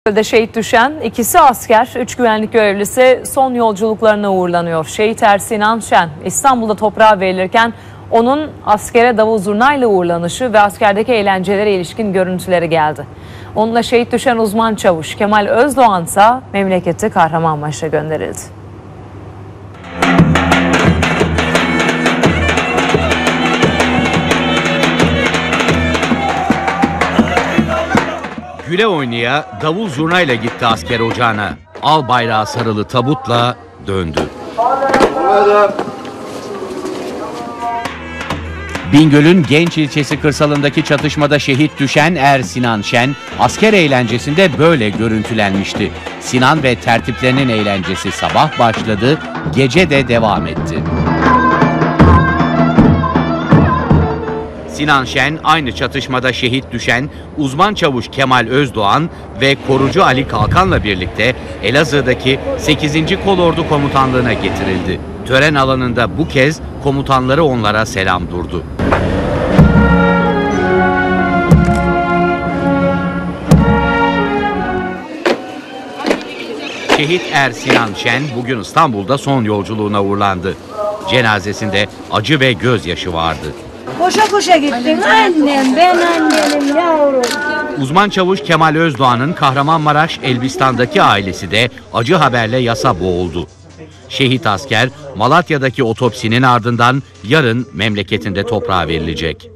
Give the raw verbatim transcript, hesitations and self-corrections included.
Şehit düşen ikisi asker, üç güvenlik görevlisi son yolculuklarına uğurlanıyor. Şehit Er Sinan Şen İstanbul'da toprağa verilirken onun askere davul zurnayla uğurlanışı ve askerdeki eğlencelere ilişkin görüntüleri geldi. Onunla şehit düşen uzman çavuş Kemal Özdoğan ise memleketi Kahramanmaraş'a gönderildi. Güle oynaya davul zurnayla gitti asker ocağına. Al bayrağı sarılı tabutla döndü. Bingöl'ün Genç ilçesi kırsalındaki çatışmada şehit düşen Er Sinan Şen, asker eğlencesinde böyle görüntülenmişti. Sinan ve tertiplerinin eğlencesi sabah başladı, gece de devam etti. Sinan Şen aynı çatışmada şehit düşen uzman çavuş Kemal Özdoğan ve korucu Ali Kalkan'la birlikte Elazığ'daki sekizinci Kolordu Komutanlığı'na getirildi. Tören alanında bu kez komutanları onlara selam durdu. Şehit Er Sinan Şen bugün İstanbul'da son yolculuğuna uğurlandı. Cenazesinde acı ve gözyaşı vardı. Koşa koşa gittim annem, ben annenim yavrum. Uzman çavuş Kemal Özdoğan'ın Kahramanmaraş Elbistan'daki ailesi de acı haberle yasa boğuldu. Şehit asker Malatya'daki otopsinin ardından yarın memleketinde toprağa verilecek.